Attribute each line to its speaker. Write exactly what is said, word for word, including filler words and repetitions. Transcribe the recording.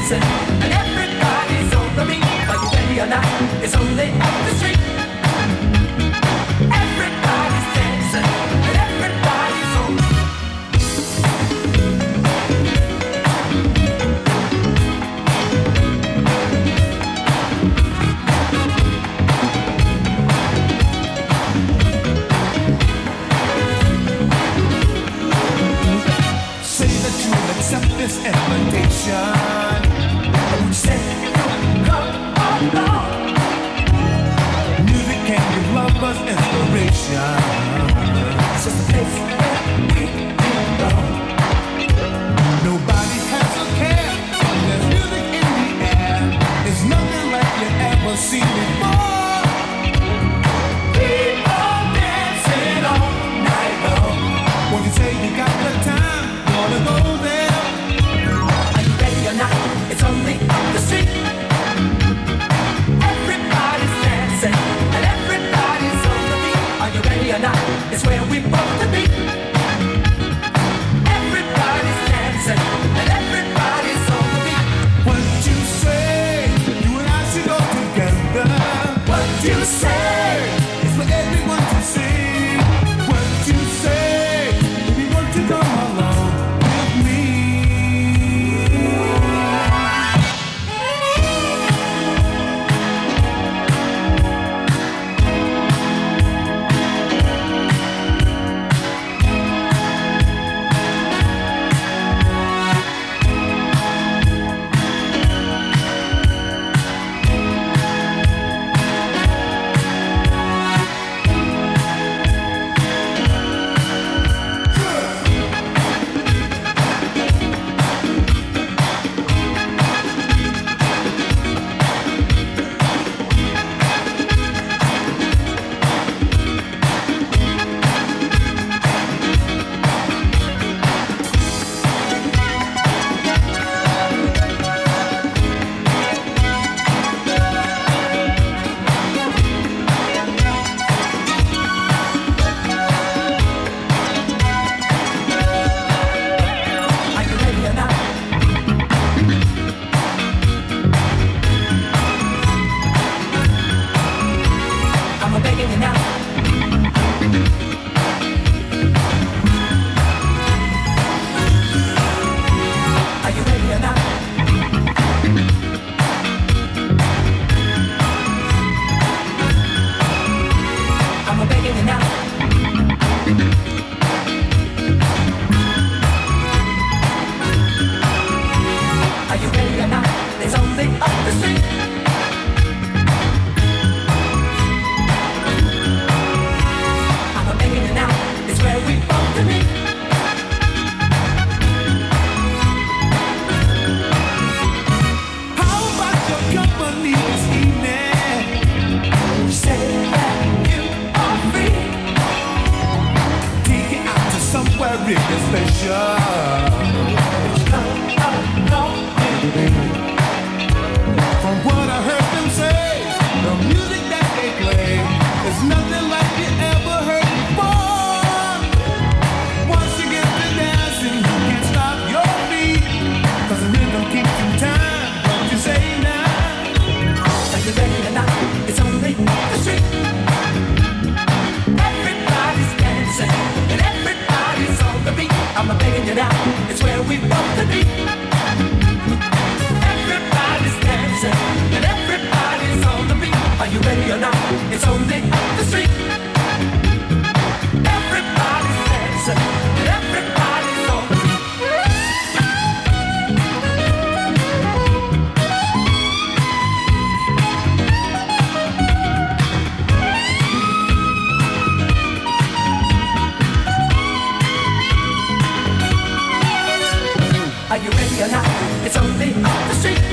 Speaker 1: dancing, and everybody's on the beat. Are you ready or not? It's only up the street. Everybody's dancing, and everybody's on the beat.
Speaker 2: Say that you'll accept this invitation.
Speaker 1: You said you'll come along.
Speaker 2: Music can give lovers inspiration.
Speaker 1: It's just a place where we belong.
Speaker 2: Nobody has a care when there's music in the air. It's nothing like you ever seen before.
Speaker 1: People dancing all night long.
Speaker 2: When you say you got the time, wanna go there.
Speaker 1: Are you ready or not? It's only up the street. Everybody's dancing, and everybody's on the beat. Are you ready or not? It's where we both to be. Everybody's dancing, and everybody's on the beat.
Speaker 2: What you say, you and I should go together.
Speaker 1: What you say?
Speaker 2: It's for everyone to see. What you say, if you want to come along with me. Really special. From what I heard them say, the music that they play is nothing like you ever heard before. Once you get to dancing, you can't stop your feet, 'cause the rhythm keeps in time. What you say now?
Speaker 1: Are you ready or not? It's only up the street. Everybody's dancing, and everybody's on the beat. I'm begging you now, it's where we both to be. Everybody's dancing, and everybody's on the beat. Are you ready or not? It's only up the street. Everybody's dancing, and everybody's on the beat. Are you ready or not? It's only up the street.